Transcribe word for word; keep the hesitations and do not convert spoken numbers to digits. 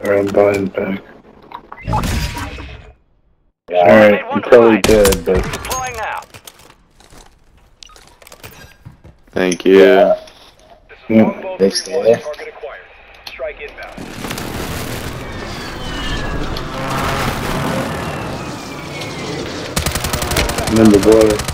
Or I'm buying back. Alright, you're probably dead, but... Thank you. Yeah. They stay there. Remember, boy.